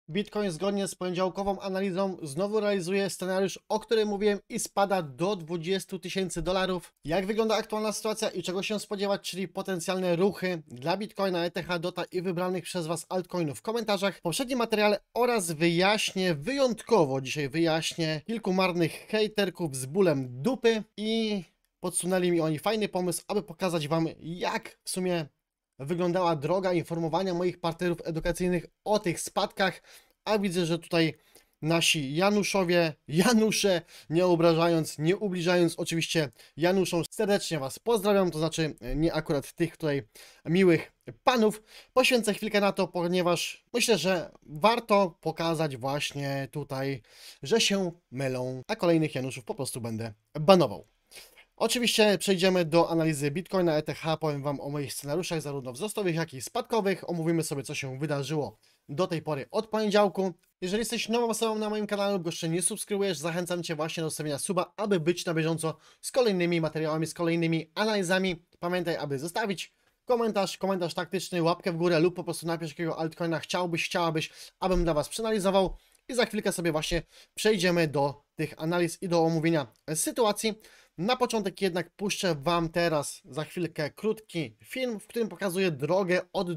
Bitcoin zgodnie z poniedziałkową analizą znowu realizuje scenariusz, o którym mówiłem i spada do 20 000 dolarów. Jak wygląda aktualna sytuacja i czego się spodziewać, czyli potencjalne ruchy dla Bitcoina, ETH, DOTA i wybranych przez Was altcoinów w komentarzach w poprzednim materiale oraz wyjątkowo dzisiaj wyjaśnię kilku marnych hejterków z bólem dupy i podsunęli mi oni fajny pomysł, aby pokazać Wam, jak w sumie wyglądała droga informowania moich partnerów edukacyjnych o tych spadkach, a widzę, że tutaj nasi Janusze, nie obrażając, nie ubliżając oczywiście Januszom, serdecznie Was pozdrawiam, to znaczy nie akurat tych tutaj miłych panów. Poświęcę chwilkę na to, ponieważ myślę, że warto pokazać właśnie tutaj, że się mylą, a kolejnych Januszów po prostu będę banował. Oczywiście przejdziemy do analizy Bitcoina, ETH, powiem Wam o moich scenariuszach zarówno wzrostowych, jak i spadkowych. Omówimy sobie, co się wydarzyło do tej pory od poniedziałku. Jeżeli jesteś nową osobą na moim kanale lub go jeszcze nie subskrybujesz, zachęcam Cię właśnie do zostawienia suba, aby być na bieżąco z kolejnymi materiałami, z kolejnymi analizami. Pamiętaj, aby zostawić komentarz taktyczny, łapkę w górę lub po prostu napisz, jakiego altcoina chciałabyś, abym dla Was przeanalizował. I za chwilkę sobie właśnie przejdziemy do tych analiz i do omówienia sytuacji. Na początek jednak puszczę Wam teraz za chwilkę krótki film, w którym pokazuję drogę od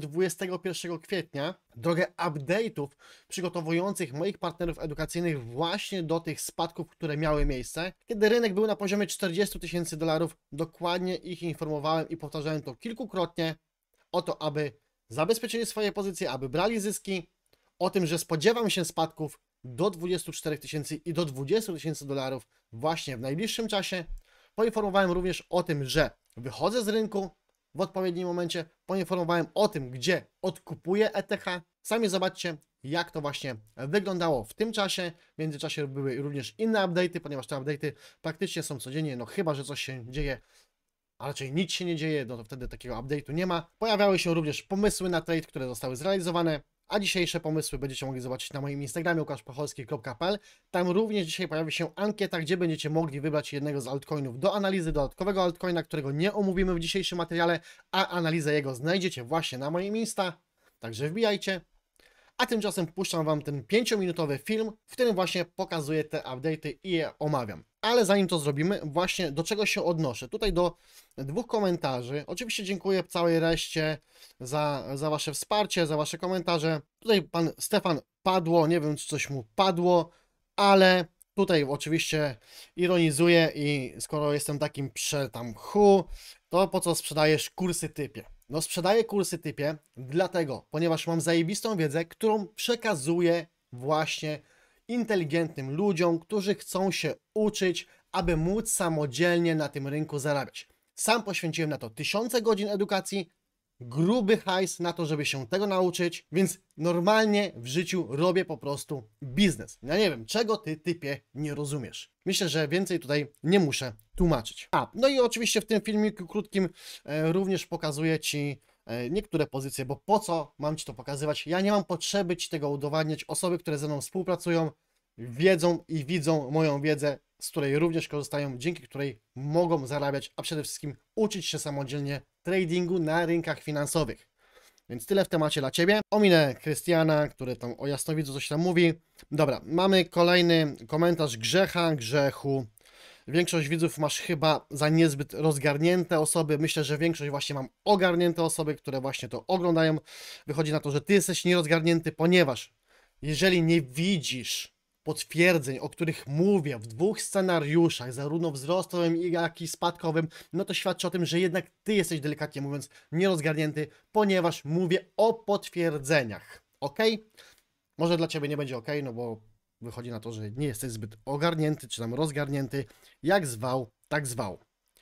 21 kwietnia, drogę update'ów przygotowujących moich partnerów edukacyjnych właśnie do tych spadków, które miały miejsce. Kiedy rynek był na poziomie 40 000 dolarów, dokładnie ich informowałem i powtarzałem to kilkukrotnie o to, aby zabezpieczyli swoje pozycje, aby brali zyski, o tym, że spodziewam się spadków do 24 000 i do 20 000 dolarów właśnie w najbliższym czasie. Poinformowałem również o tym, że wychodzę z rynku w odpowiednim momencie. Poinformowałem o tym, gdzie odkupuję ETH. Sami zobaczcie, jak to właśnie wyglądało w tym czasie. W międzyczasie były również inne update'y, ponieważ te update'y praktycznie są codziennie, no chyba, że coś się dzieje, a raczej nic się nie dzieje, no to wtedy takiego update'u nie ma. Pojawiały się również pomysły na trade, które zostały zrealizowane, a dzisiejsze pomysły będziecie mogli zobaczyć na moim Instagramie łukaszpacholski.pl. Tam również dzisiaj pojawi się ankieta, gdzie będziecie mogli wybrać jednego z altcoinów do analizy, dodatkowego altcoina, którego nie omówimy w dzisiejszym materiale, a analizę jego znajdziecie właśnie na moim Insta, także wbijajcie. A tymczasem puszczam Wam ten 5-minutowy film, w którym właśnie pokazuję te update'y i je omawiam. Ale zanim to zrobimy, właśnie do czego się odnoszę? Tutaj do dwóch komentarzy. Oczywiście dziękuję całej reszcie za Wasze wsparcie, za Wasze komentarze. Tutaj pan Stefan padło, nie wiem czy coś mu padło, ale tutaj oczywiście ironizuję i skoro jestem takim to po co sprzedajesz kursy typie? No sprzedaję kursy typie dlatego, ponieważ mam zajebistą wiedzę, którą przekazuję właśnie inteligentnym ludziom, którzy chcą się uczyć, aby móc samodzielnie na tym rynku zarabiać. Sam poświęciłem na to tysiące godzin edukacji, gruby hajs na to, żeby się tego nauczyć, więc normalnie w życiu robię po prostu biznes. Ja nie wiem, czego ty, typie, nie rozumiesz. Myślę, że więcej tutaj nie muszę tłumaczyć. No i oczywiście w tym filmiku krótkim również pokazuję Ci niektóre pozycje, bo po co mam Ci to pokazywać? Ja nie mam potrzeby Ci tego udowadniać. Osoby, które ze mną współpracują, wiedzą i widzą moją wiedzę, z której również korzystają, dzięki której mogą zarabiać, a przede wszystkim uczyć się samodzielnie tradingu na rynkach finansowych. Więc tyle w temacie dla Ciebie. Ominę Krystiana, który tam o jasnowidzu coś tam mówi. Dobra, mamy kolejny komentarz Grzechu. Większość widzów masz chyba za niezbyt rozgarnięte osoby. Myślę, że większość właśnie mam ogarnięte osoby, które właśnie to oglądają. Wychodzi na to, że Ty jesteś nierozgarnięty, ponieważ jeżeli nie widzisz potwierdzeń, o których mówię w dwóch scenariuszach, zarówno wzrostowym, jak i spadkowym, no to świadczy o tym, że jednak Ty jesteś, delikatnie mówiąc, nierozgarnięty, ponieważ mówię o potwierdzeniach. Ok? Może dla Ciebie nie będzie ok, no bo wychodzi na to, że nie jesteś zbyt ogarnięty, czy tam rozgarnięty, jak zwał, tak zwał.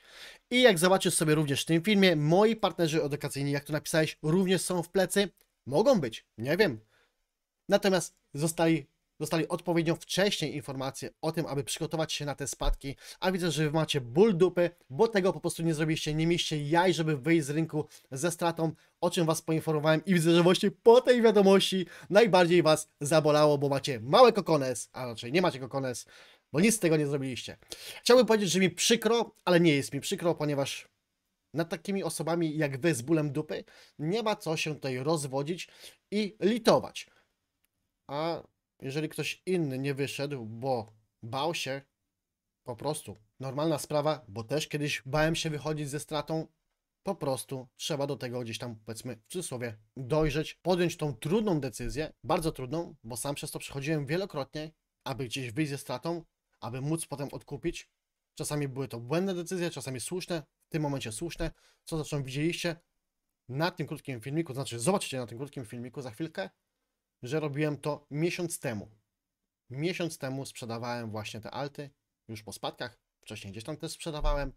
I jak zobaczysz sobie również w tym filmie, moi partnerzy edukacyjni, jak to napisałeś, również są w plecy. Mogą być, nie wiem. Natomiast dostali odpowiednio wcześniej informacje o tym, aby przygotować się na te spadki, a widzę, że wy macie ból dupy, bo tego po prostu nie zrobiliście, nie mieliście jaj, żeby wyjść z rynku ze stratą, o czym was poinformowałem i widzę, że właśnie po tej wiadomości najbardziej was zabolało, bo macie małe kokones, a raczej nie macie kokones, bo nic z tego nie zrobiliście. Chciałbym powiedzieć, że mi przykro, ale nie jest mi przykro, ponieważ nad takimi osobami jak wy z bólem dupy nie ma co się tutaj rozwodzić i litować. a jeżeli ktoś inny nie wyszedł, bo bał się, po prostu normalna sprawa, bo też kiedyś bałem się wychodzić ze stratą, po prostu trzeba do tego gdzieś tam, powiedzmy, w cudzysłowie, dojrzeć, podjąć tą trudną decyzję, bardzo trudną, bo sam przez to przechodziłem wielokrotnie, aby gdzieś wyjść ze stratą, aby móc potem odkupić. Czasami były to błędne decyzje, czasami słuszne, w tym momencie słuszne, co zresztą widzieliście na tym krótkim filmiku, znaczy zobaczycie na tym krótkim filmiku za chwilkę, że robiłem to miesiąc temu. Miesiąc temu sprzedawałem właśnie te alty, już po spadkach, wcześniej gdzieś tam też sprzedawałem,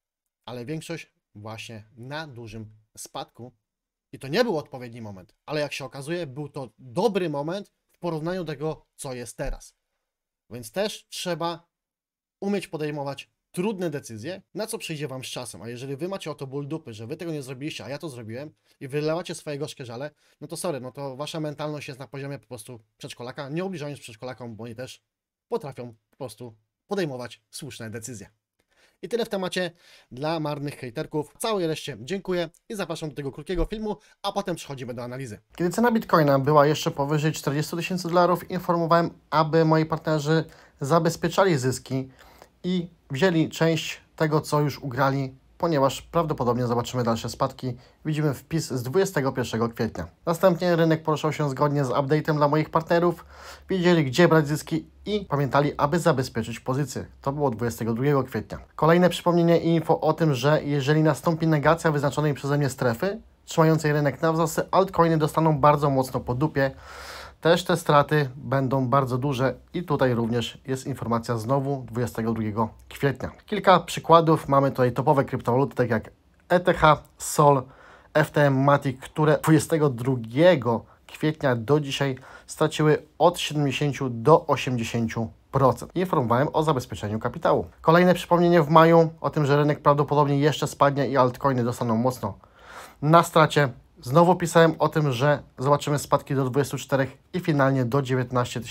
ale większość właśnie na dużym spadku. I to nie był odpowiedni moment, ale jak się okazuje, był to dobry moment w porównaniu do tego, co jest teraz. Więc też trzeba umieć podejmować trudne decyzje, na co przyjdzie Wam z czasem. A jeżeli Wy macie o to ból dupy, że Wy tego nie zrobiliście, a ja to zrobiłem i wylewacie swoje gorzkie żale, no to sorry, no to Wasza mentalność jest na poziomie po prostu przedszkolaka, nie obliżając przedszkolakom, bo oni też potrafią po prostu podejmować słuszne decyzje. I tyle w temacie dla marnych hejterków. Całej reszcie dziękuję i zapraszam do tego krótkiego filmu, a potem przechodzimy do analizy. Kiedy cena Bitcoina była jeszcze powyżej 40 000 dolarów, informowałem, aby moi partnerzy zabezpieczali zyski i wzięli część tego, co już ugrali, ponieważ prawdopodobnie zobaczymy dalsze spadki. Widzimy wpis z 21 kwietnia. Następnie rynek poruszał się zgodnie z update'em dla moich partnerów. Wiedzieli, gdzie brać zyski i pamiętali, aby zabezpieczyć pozycję. To było 22 kwietnia. Kolejne przypomnienie i info o tym, że jeżeli nastąpi negacja wyznaczonej przeze mnie strefy, trzymającej rynek na wzrosty, altcoiny dostaną bardzo mocno po dupie. Też te straty będą bardzo duże i tutaj również jest informacja znowu 22 kwietnia. Kilka przykładów. Mamy tutaj topowe kryptowaluty, tak jak ETH, SOL, FTM, Matic, które 22 kwietnia do dzisiaj straciły od 70 do 80%. Informowałem o zabezpieczeniu kapitału. Kolejne przypomnienie w maju o tym, że rynek prawdopodobnie jeszcze spadnie i altcoiny dostaną mocno na stracie. Znowu pisałem o tym, że zobaczymy spadki do 24 i finalnie do 19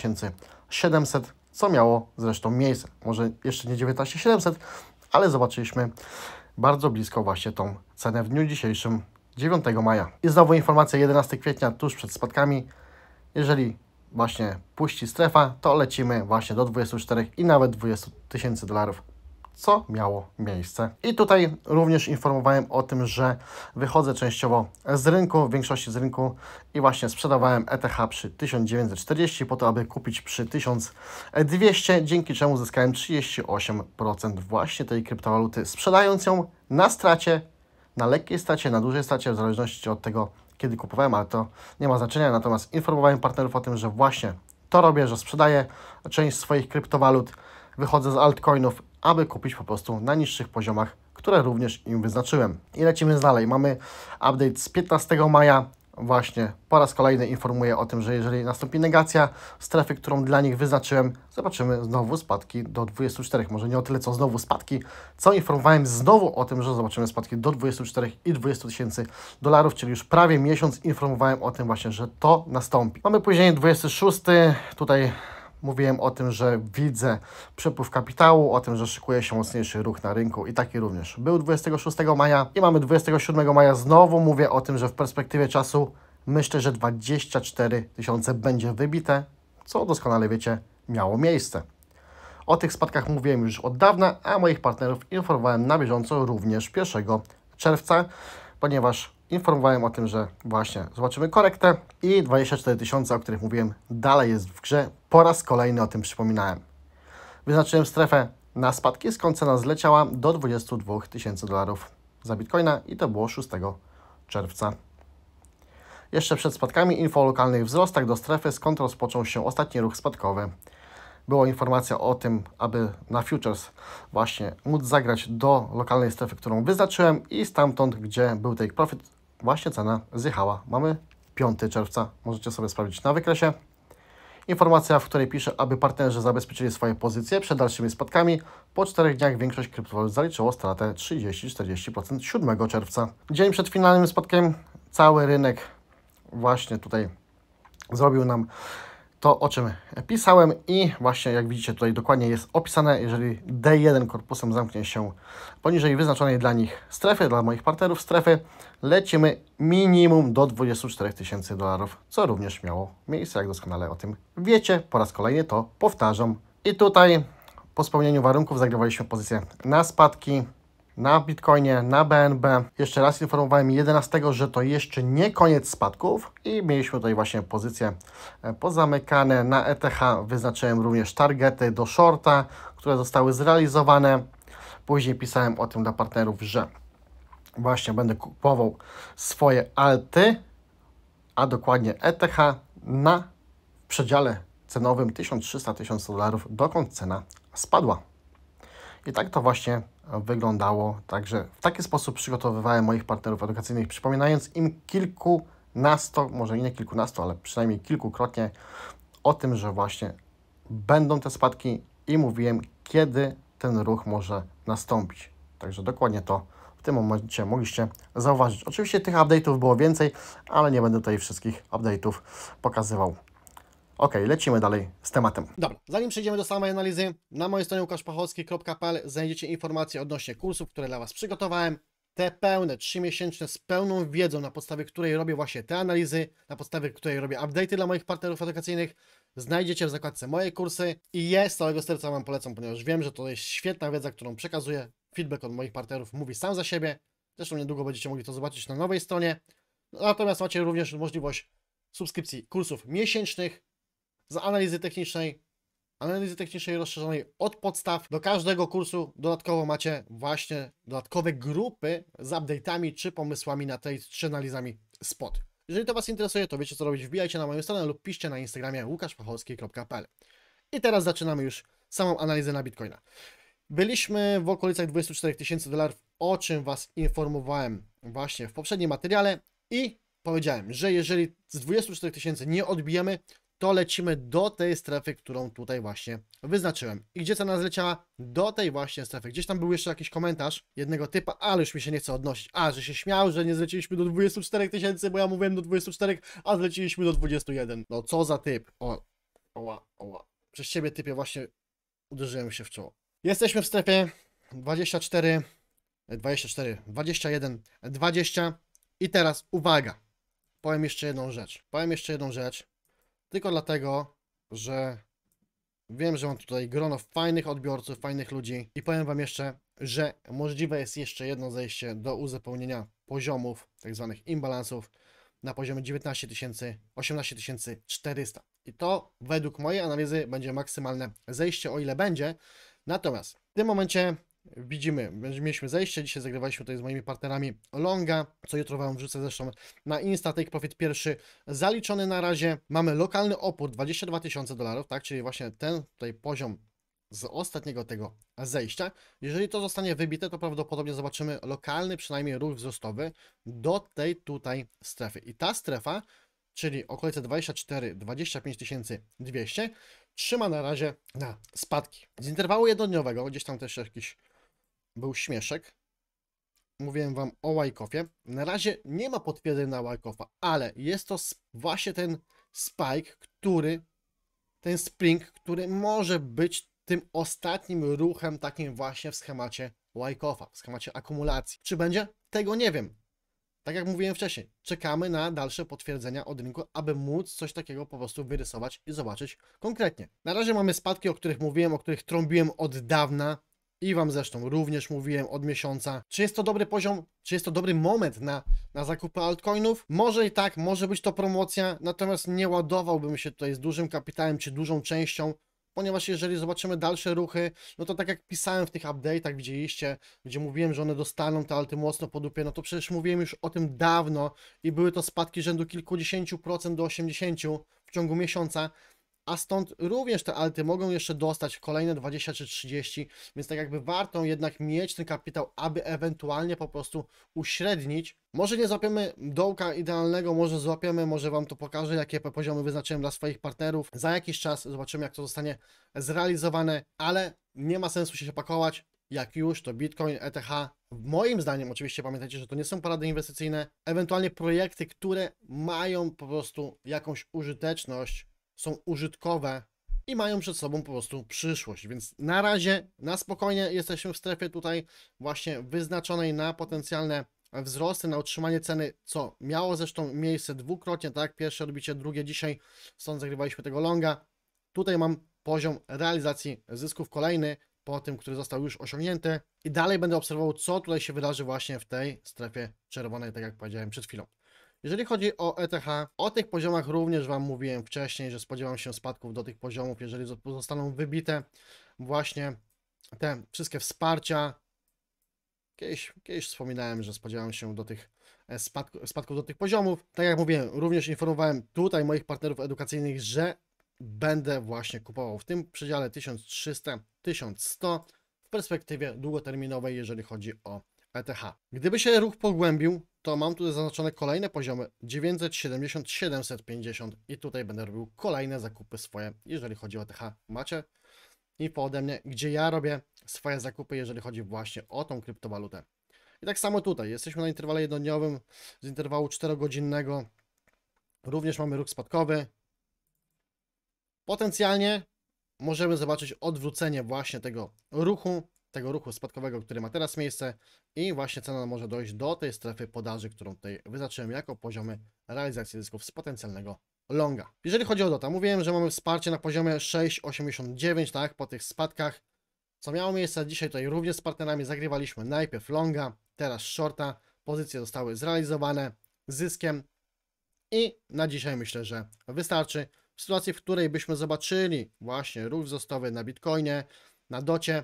700, co miało zresztą miejsce. Może jeszcze nie 19 700, ale zobaczyliśmy bardzo blisko właśnie tą cenę w dniu dzisiejszym, 9 maja. I znowu informacja 11 kwietnia, tuż przed spadkami. Jeżeli właśnie puści strefa, to lecimy właśnie do 24 i nawet 20 000 dolarów, co miało miejsce. I tutaj również informowałem o tym, że wychodzę częściowo z rynku, w większości z rynku i właśnie sprzedawałem ETH przy 1940 po to, aby kupić przy 1200, dzięki czemu zyskałem 38% właśnie tej kryptowaluty, sprzedając ją na stracie, na lekkiej stracie, na dużej stracie, w zależności od tego, kiedy kupowałem, ale to nie ma znaczenia. Natomiast informowałem partnerów o tym, że właśnie to robię, że sprzedaję część swoich kryptowalut, wychodzę z altcoinów, aby kupić po prostu na niższych poziomach, które również im wyznaczyłem. I lecimy dalej. Mamy update z 15 maja. Właśnie po raz kolejny informuję o tym, że jeżeli nastąpi negacja strefy, którą dla nich wyznaczyłem, zobaczymy znowu spadki do 24. Może nie o tyle, co znowu spadki, co informowałem znowu o tym, że zobaczymy spadki do 24 i 20 000 dolarów, czyli już prawie miesiąc informowałem o tym właśnie, że to nastąpi. Mamy później 26. Tutaj mówiłem o tym, że widzę przepływ kapitału, o tym, że szykuje się mocniejszy ruch na rynku i taki również był 26 maja i mamy 27 maja. Znowu mówię o tym, że w perspektywie czasu myślę, że 24 000 będzie wybite, co doskonale wiecie, miało miejsce. O tych spadkach mówiłem już od dawna, a moich partnerów informowałem na bieżąco również 1 czerwca, ponieważ informowałem o tym, że właśnie zobaczymy korektę i 24 000, o których mówiłem, dalej jest w grze. Po raz kolejny o tym przypominałem. Wyznaczyłem strefę na spadki, skąd cena zleciała do 22 000 dolarów za Bitcoina i to było 6 czerwca. Jeszcze przed spadkami info o lokalnych wzrostach do strefy, skąd rozpoczął się ostatni ruch spadkowy. Była informacja o tym, aby na futures właśnie móc zagrać do lokalnej strefy, którą wyznaczyłem i stamtąd, gdzie był take profit, właśnie cena zjechała. Mamy 5 czerwca, możecie sobie sprawdzić na wykresie. Informacja, w której piszę, aby partnerzy zabezpieczyli swoje pozycje przed dalszymi spadkami. Po 4 dniach większość kryptowalut zaliczyło stratę 30-40% 7 czerwca. Dzień przed finalnym spadkiem cały rynek właśnie tutaj zrobił nam to, o czym pisałem i właśnie jak widzicie tutaj dokładnie jest opisane, jeżeli D1 korpusem zamknie się poniżej wyznaczonej dla nich strefy, dla moich partnerów strefy, lecimy minimum do 24 tysięcy dolarów, co również miało miejsce, jak doskonale o tym wiecie. Po raz kolejny to powtarzam. I tutaj po spełnieniu warunków zagrywaliśmy pozycję na spadki, na Bitcoinie, na BNB. Jeszcze raz informowałem 11, że to jeszcze nie koniec spadków i mieliśmy tutaj właśnie pozycje pozamykane. Na ETH wyznaczyłem również targety do shorta, które zostały zrealizowane. Później pisałem o tym dla partnerów, że właśnie będę kupował swoje alty, a dokładnie ETH na przedziale cenowym 1300-1100 dolarów, dokąd cena spadła. I tak to właśnie wyglądało. Także w taki sposób przygotowywałem moich partnerów edukacyjnych, przypominając im może nie kilkunastu, ale przynajmniej kilkukrotnie o tym, że właśnie będą te spadki i mówiłem, kiedy ten ruch może nastąpić. Także dokładnie to w tym momencie mogliście zauważyć. Oczywiście tych update'ów było więcej, ale nie będę tutaj wszystkich update'ów pokazywał. Ok, lecimy dalej z tematem. Dobra, zanim przejdziemy do samej analizy, na mojej stronie łukaszpachowski.pl znajdziecie informacje odnośnie kursów, które dla Was przygotowałem. Te pełne, 3-miesięczne, z pełną wiedzą, na podstawie której robię właśnie te analizy, na podstawie której robię update'y dla moich partnerów edukacyjnych, znajdziecie w zakładce moje kursy i z całego serca Wam polecam, ponieważ wiem, że to jest świetna wiedza, którą przekazuję. Feedback od moich partnerów mówi sam za siebie. Zresztą niedługo będziecie mogli to zobaczyć na nowej stronie. Natomiast macie również możliwość subskrypcji kursów miesięcznych, z analizy technicznej rozszerzonej od podstaw. Do każdego kursu dodatkowo macie właśnie dodatkowe grupy z update'ami czy pomysłami na trade czy analizami spot. Jeżeli to Was interesuje, to wiecie co robić, wbijajcie na moją stronę lub piszcie na Instagramie łukaszpachowski.pl. I teraz zaczynamy już samą analizę na Bitcoina. Byliśmy w okolicach 24 tysięcy dolarów, o czym Was informowałem właśnie w poprzednim materiale i powiedziałem, że jeżeli z 24 tysięcy nie odbijemy, to lecimy do tej strefy, którą tutaj właśnie wyznaczyłem. I gdzie cena zleciała? Do tej właśnie strefy. Gdzieś tam był jeszcze jakiś komentarz jednego typa, ale już mi się nie chce odnosić. Że się śmiał, że nie zleciliśmy do 24 tysięcy, bo ja mówiłem do 24, a zleciliśmy do 21. No co za typ? Oła. Przez ciebie typie właśnie uderzyłem się w czoło. Jesteśmy w strefie 24, 21, 20 i teraz uwaga. Powiem jeszcze jedną rzecz. Tylko dlatego, że wiem, że mam tutaj grono fajnych odbiorców, fajnych ludzi i powiem Wam jeszcze, że możliwe jest jeszcze jedno zejście do uzupełnienia poziomów, tak zwanych imbalansów na poziomie 19 tysięcy, 18 400. I to według mojej analizy będzie maksymalne zejście, o ile będzie. Natomiast w tym momencie widzimy, mieliśmy zejście, dzisiaj zagrywaliśmy tutaj z moimi partnerami longa, co jutro Wam wrzucę zresztą na Insta, take profit pierwszy zaliczony na razie. Mamy lokalny opór 22 tysiące dolarów, tak, czyli właśnie ten tutaj poziom z ostatniego tego zejścia. Jeżeli to zostanie wybite, to prawdopodobnie zobaczymy lokalny przynajmniej ruch wzrostowy do tej tutaj strefy. I ta strefa, czyli okolice 24-25 200, trzyma na razie na spadki. Z interwału jednodniowego, gdzieś tam też jakiś był śmieszek. Mówiłem Wam o Wyckoffie. Na razie nie ma potwierdzeń na Wyckofa, ale jest to właśnie ten spike, ten spring, który może być tym ostatnim ruchem takim właśnie w schemacie Wyckofa, w schemacie akumulacji. Czy będzie? Tego nie wiem. Tak jak mówiłem wcześniej, czekamy na dalsze potwierdzenia od rynku, aby móc coś takiego po prostu wyrysować i zobaczyć konkretnie. Na razie mamy spadki, o których mówiłem, o których trąbiłem od dawna i Wam zresztą również mówiłem od miesiąca. Czy jest to dobry poziom, czy jest to dobry moment na zakupy altcoinów? Może i tak, może być to promocja, natomiast nie ładowałbym się tutaj z dużym kapitałem czy dużą częścią, ponieważ jeżeli zobaczymy dalsze ruchy, no to tak jak pisałem w tych update'ach, widzieliście, gdzie mówiłem, że one dostaną te alty mocno po dupie, no to przecież mówiłem już o tym dawno i były to spadki rzędu kilkudziesięciu procent do 80 w ciągu miesiąca, a stąd również te alty mogą jeszcze dostać kolejne 20 czy 30, więc tak jakby warto jednak mieć ten kapitał, aby ewentualnie po prostu uśrednić. Może nie złapiemy dołka idealnego, może złapiemy, może Wam to pokażę, jakie poziomy wyznaczyłem dla swoich partnerów. Za jakiś czas zobaczymy, jak to zostanie zrealizowane, ale nie ma sensu się pakować. Jak już, to Bitcoin, ETH, moim zdaniem, oczywiście pamiętajcie, że to nie są porady inwestycyjne, ewentualnie projekty, które mają po prostu jakąś użyteczność, są użytkowe i mają przed sobą po prostu przyszłość, więc na razie na spokojnie jesteśmy w strefie tutaj właśnie wyznaczonej na potencjalne wzrosty, na utrzymanie ceny, co miało zresztą miejsce dwukrotnie, tak, pierwsze odbicie, drugie dzisiaj, stąd zagrywaliśmy tego longa. Tutaj mam poziom realizacji zysków kolejny po tym, który został już osiągnięty i dalej będę obserwował, co tutaj się wydarzy właśnie w tej strefie czerwonej, tak jak powiedziałem przed chwilą. Jeżeli chodzi o ETH, o tych poziomach również Wam mówiłem wcześniej, że spodziewam się spadków do tych poziomów, jeżeli zostaną wybite właśnie te wszystkie wsparcia. Kiedyś wspominałem, że spodziewam się do tych spadków do tych poziomów. Tak jak mówiłem, również informowałem tutaj moich partnerów edukacyjnych, że będę właśnie kupował w tym przedziale 1300-1100 w perspektywie długoterminowej, jeżeli chodzi o ETH. Gdyby się ruch pogłębił, to mam tutaj zaznaczone kolejne poziomy 970, 750 i tutaj będę robił kolejne zakupy swoje, jeżeli chodzi o ETH. Macie info ode mnie, gdzie ja robię swoje zakupy, jeżeli chodzi właśnie o tą kryptowalutę. I tak samo tutaj, jesteśmy na interwale jednodniowym, z interwału 4-godzinnego, również mamy ruch spadkowy. Potencjalnie możemy zobaczyć odwrócenie właśnie tego ruchu spadkowego, który ma teraz miejsce i właśnie cena może dojść do tej strefy podaży, którą tutaj wyznaczyłem jako poziomy realizacji zysków z potencjalnego longa. Jeżeli chodzi o DOTA, mówiłem, że mamy wsparcie na poziomie 6,89, tak, po tych spadkach, co miało miejsce dzisiaj tutaj również z partnerami, zagrywaliśmy najpierw longa, teraz shorta, pozycje zostały zrealizowane zyskiem i na dzisiaj myślę, że wystarczy. W sytuacji, w której byśmy zobaczyli właśnie ruch wzrostowy na Bitcoinie, na docie,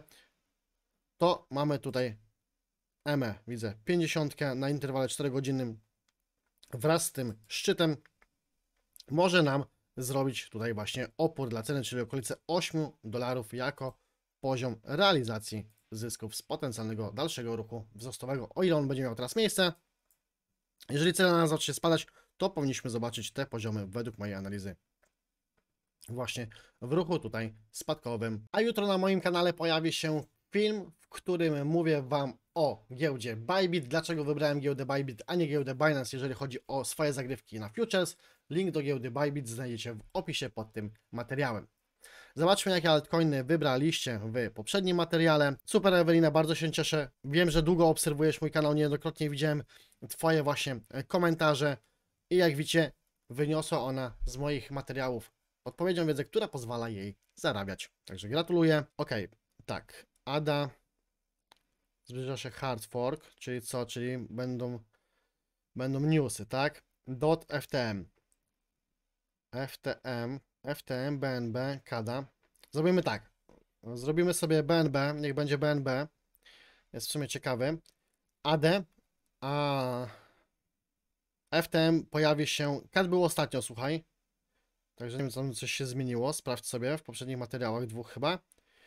to mamy tutaj EME, widzę 50 na interwale 4-godzinnym wraz z tym szczytem może nam zrobić tutaj właśnie opór dla ceny, czyli okolice $8 jako poziom realizacji zysków z potencjalnego dalszego ruchu wzrostowego, o ile on będzie miał teraz miejsce. Jeżeli cena zacznie spadać, to powinniśmy zobaczyć te poziomy według mojej analizy właśnie w ruchu tutaj spadkowym. A jutro na moim kanale pojawi się film, w którym mówię Wam o giełdzie Bybit, dlaczego wybrałem giełdę Bybit, a nie giełdę Binance, jeżeli chodzi o swoje zagrywki na futures. Link do giełdy Bybit znajdziecie w opisie pod tym materiałem. Zobaczmy, jakie altcoiny wybraliście w poprzednim materiale. Super, Ewelina, bardzo się cieszę. Wiem, że długo obserwujesz mój kanał, niejednokrotnie widziałem Twoje właśnie komentarze i jak widzicie, wyniosła ona z moich materiałów odpowiednią wiedzę, która pozwala jej zarabiać. Także gratuluję. Ok, tak. ADA. Zbliża się hard fork, czyli co? Czyli będą newsy, tak? .ftm. FTM, BNB, KADA. Zrobimy tak. Zrobimy sobie BNB, niech będzie BNB. Jest w sumie ciekawy. AD, a FTM pojawi się. KAD był ostatnio, słuchaj. Także nie wiem, co coś się zmieniło. Sprawdź sobie w poprzednich materiałach, dwóch chyba.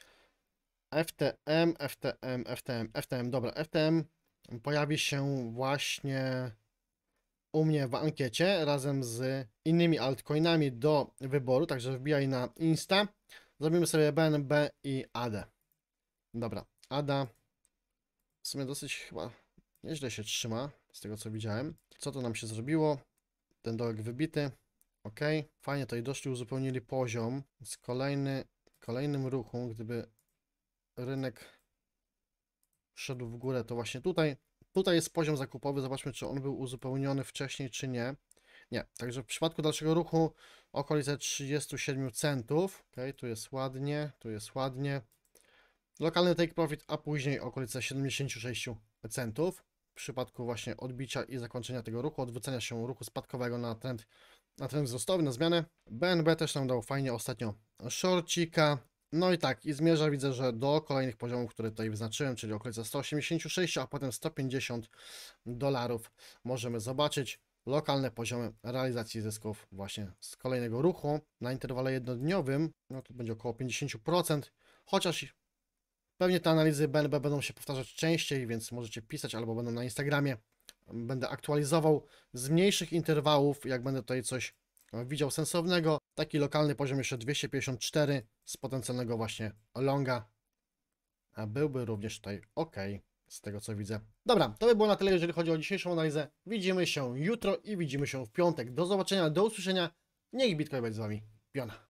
FTM, dobra. FTM pojawi się właśnie u mnie w ankiecie razem z innymi altcoinami do wyboru, także wbijaj na Insta. Zrobimy sobie BNB i ADA. Dobra, ADA w sumie dosyć chyba nieźle się trzyma, z tego co widziałem. Co to nam się zrobiło? Ten dołek wybity. Ok, fajnie tutaj doszli, uzupełnili poziom. Z kolejnym ruchu, gdyby rynek szedł w górę, to właśnie tutaj. Tutaj jest poziom zakupowy, zobaczmy, czy on był uzupełniony wcześniej, czy nie. Nie, także w przypadku dalszego ruchu okolice 37 centów. Ok, tu jest ładnie, tu jest ładnie. Lokalny take profit, a później okolice 76 centów. W przypadku właśnie odbicia i zakończenia tego ruchu, odwrócenia się ruchu spadkowego na trend wzrostowy, na zmianę. BNB też nam dał fajnie ostatnio shorcika. No i tak, i zmierza, widzę, że do kolejnych poziomów, które tutaj wyznaczyłem, czyli okolice 186, a potem $150 możemy zobaczyć lokalne poziomy realizacji zysków właśnie z kolejnego ruchu. Na interwale jednodniowym, no to będzie około 50%, chociaż pewnie te analizy BNB będą się powtarzać częściej, więc możecie pisać albo będą na Instagramie. Będę aktualizował z mniejszych interwałów, jak będę tutaj coś widział sensownego. Taki lokalny poziom jeszcze 254 z potencjalnego właśnie longa, a byłby również tutaj ok, z tego co widzę. Dobra, to by było na tyle, jeżeli chodzi o dzisiejszą analizę. Widzimy się jutro i widzimy się w piątek. Do zobaczenia, do usłyszenia. Niech Bitcoin będzie z Wami. Piątek. piona.